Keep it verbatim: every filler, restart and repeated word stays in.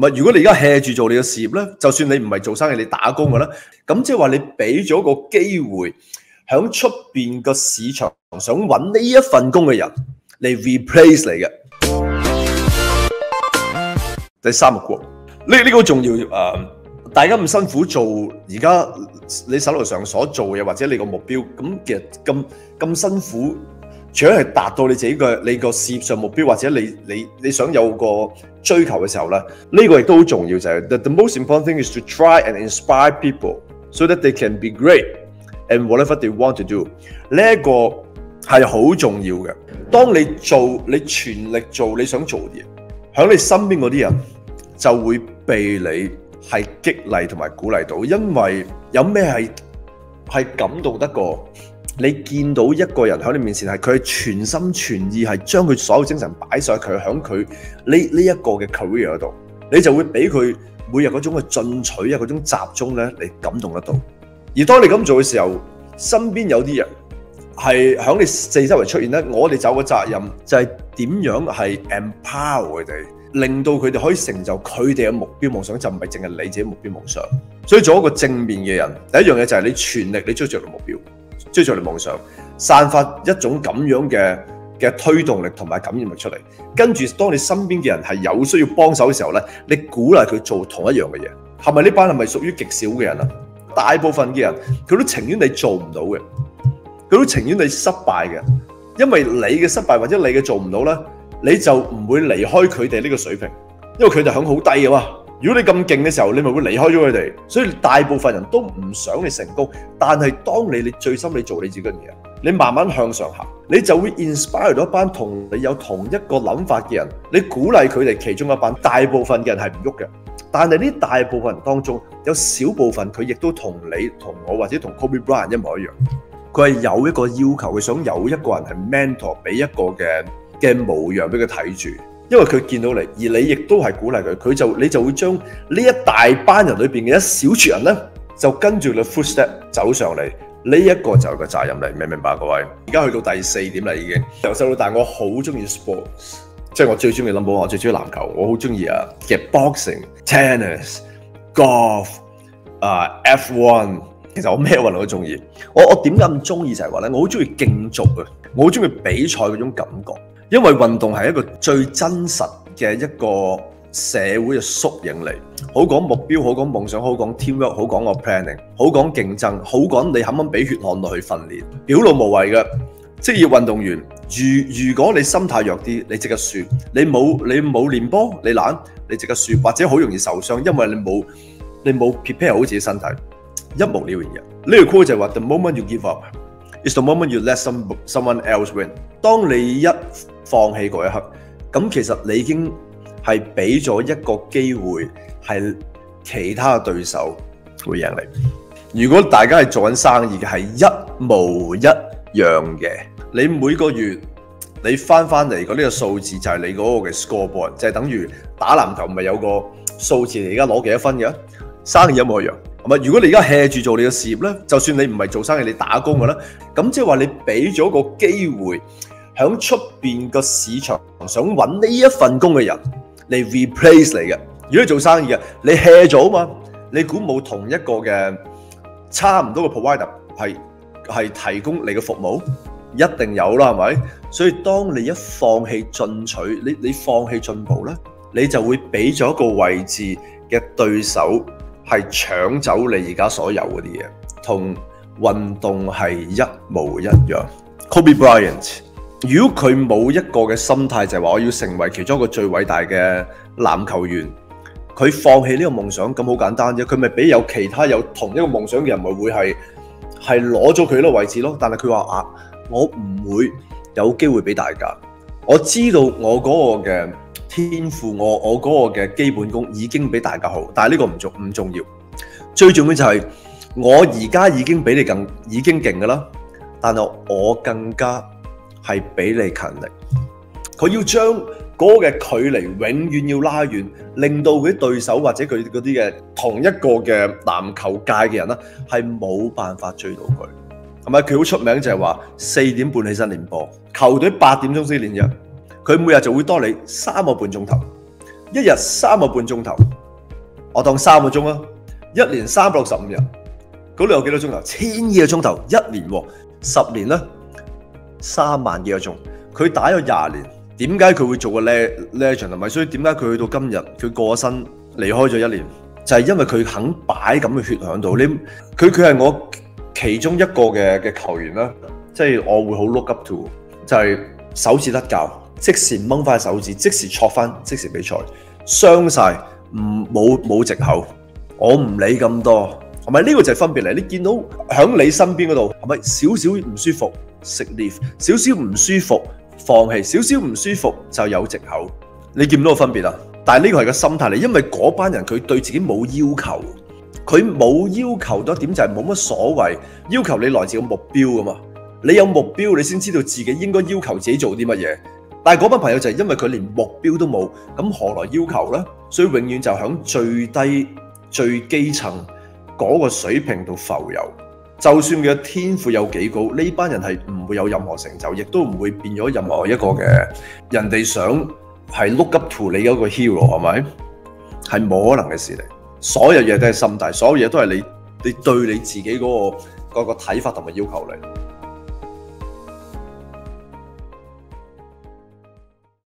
咪如果你而家 hea 住做你嘅事業咧，就算你唔係做生意，你打工嘅咧，咁即係話你俾咗個機會響出邊個市場想揾呢一份工嘅人嚟 replace 你嘅。第三個 quote，呢呢個好重要誒、呃，大家咁辛苦做，而家你手頭上所做嘅或者你個目標，咁其實咁咁辛苦。除咗係達到你自己嘅你個事業上目標，或者你你你想有個追求嘅時候咧，呢、這個亦都好重要就係、是、the the most important thing is to try and inspire people so that they can be great and whatever they want to do。呢一個係好重要嘅。當你做你全力做你想做嘅嘢，喺你身邊嗰啲人就會被你係激勵同埋鼓勵到，因為有咩係係感動得過？你見到一個人喺你面前係佢係全心全意係將佢所有精神擺晒佢喺佢呢呢一個嘅 career 嗰度，你就會俾佢每日嗰種嘅進取啊嗰種集中咧，你感動得到。而當你咁做嘅時候，身邊有啲人係喺你四周圍出現咧，我哋就有個責任就係點樣係 empower 佢哋，令到佢哋可以成就佢哋嘅目標夢想，就唔係淨係你自己目標夢想。所以做一個正面嘅人，第一樣嘢就係你全力你追逐你目標。追逐你夢想，散發一種咁樣嘅嘅推動力同埋感染力出嚟。跟住，當你身邊嘅人係有需要幫手嘅時候咧，你鼓勵佢做同一樣嘅嘢。係咪呢班係咪屬於極少嘅人啊？大部分嘅人佢都情願你做唔到嘅，佢都情願你失敗嘅，因為你嘅失敗或者你嘅做唔到咧，你就唔會離開佢哋呢個水平，因為佢哋響好低嘅嘛。如果你咁勁嘅時候，你咪會離開咗佢哋，所以大部分人都唔想你成功。但係當你你最心你做你自己嘅嘢，你慢慢向上行，你就會 inspire 到一班同你有同一個諗法嘅人，你鼓勵佢哋其中一班。大部分嘅人係唔喐嘅，但係呢大部分人當中有少部分佢亦都同你同我或者同 Kobe Bryant 一模一樣，佢係有一個要求，佢想有一個人係 mentor 俾一個嘅嘅模樣俾佢睇住。因為佢見到你，而你亦都係鼓勵佢，佢就你就會將呢一大班人裏邊嘅一小撮人咧，就跟住你 footstep 走上嚟。呢一個就係個責任嚟，明唔明白各位？而家去到第四點啦，已經由細到大，我好中意 sports， 即係我最中意 number one， 我最中意籃球，我好中意啊嘅 boxing、tennis、golf 啊、uh, F 一， 其實我咩運動都中意。我我點解咁中意就係話咧，我好中意競逐啊，我好中意比賽嗰種感覺。因為運動係一個最真實嘅一個社會嘅縮影嚟，好講目標，好講夢想，好講 teamwork， 好講個 planning， 好講競爭，好講你肯唔肯俾血汗落去訓練，表露無遺嘅職業運動員。如如果你心態弱啲，你即刻輸；你冇你冇練波，你懶，你即刻輸，或者好容易受傷，因為你冇你冇 prepare 好自己身體，一無了然嘅。呢個 quote 就係話 ：The moment you give up，is the moment you let some someone else win。當你一放棄嗰一刻，咁其實你已經係俾咗一個機會，係其他嘅對手會贏你。如果大家係做緊生意嘅，係一模一樣嘅，你每個月你翻翻嚟嗰呢個數字就係你嗰個嘅 scoreboard， 就係等於打籃球唔係有個數字你而家攞幾多分嘅，生意一模一樣。係咪？如果你而家 hea 住做你嘅事業咧，就算你唔係做生意，你打工嘅咧，咁即係話你俾咗個機會。喺出邊個市場想揾呢一份工嘅人嚟 replace 你嘅。如果你做生意嘅，你 hea 咗嘛？你估冇同一個嘅差唔多嘅 provider 係係提供你嘅服務？一定有啦，係咪？所以當你一放棄進取，你你放棄進步咧，你就會俾咗一個位置嘅對手係搶走你而家所有嗰啲嘢，同運動係一模一樣。Kobe Bryant。如果佢冇一個嘅心態，就係話我要成為其中一個最偉大嘅籃球員，佢放棄呢個夢想咁好簡單啫。佢咪俾有其他有同一個夢想嘅人咪會係係攞咗佢呢個位置咯。但係佢話啊，我唔會有機會俾大家。我知道我嗰個嘅天賦，我我嗰個嘅基本功已經比大家好，但係呢個唔重唔重要。最重要就係我而家已經比你更已經勁㗎啦，但係我更加。係比你勤力，佢要將嗰個嘅距離永遠要拉遠，令到佢啲對手或者佢嗰啲嘅同一個嘅籃球界嘅人咧，係冇辦法追到佢。係咪？佢好出名就係話四點半起身練波，球隊八點鐘先練啫，佢每日就會多你三個半鐘頭。 一日三個半鐘頭，我當三個鐘啦，一年三百六十五日，咁你有幾多鐘頭？千二個鐘頭，一年喎，十年咧，三萬幾個鐘。佢打咗廿年，點解佢會做個 legend 係咪？所以點解佢去到今日，佢過咗身離開咗一年，就係因為佢肯擺咁嘅血喺度。你佢佢係我其中一個嘅嘅球員啦，即係我會好 look up to，就係手指甩臼，即時掹翻手指，即時戳翻，即時比賽，傷晒唔冇冇藉口，我唔理咁多，係咪？呢個就係分別嚟。你見到喺你身邊嗰度，係咪少少唔舒服食 leave， 少少唔舒服放棄，少少唔舒服就有藉口。你見唔到個分別啊？但係呢個係個心態嚟，因為嗰班人佢對自己冇要求，佢冇要求多點就係冇乜所謂，要求你來自個目標噶嘛。你有目標，你先知道自己應該要求自己做啲乜嘢。但係嗰班朋友就係因為佢連目標都冇，咁何來要求呢？所以永遠就喺最低、最基層嗰個水平度浮游。就算佢嘅天賦有幾高，呢班人係唔會有任何成就，亦都唔會變咗任何一個嘅人哋想係 look up to 你嗰個 hero， 係咪？係冇可能嘅事嚟。所有嘢都係心態，所有嘢都係你你對你自己嗰個嗰個睇法同埋要求嚟。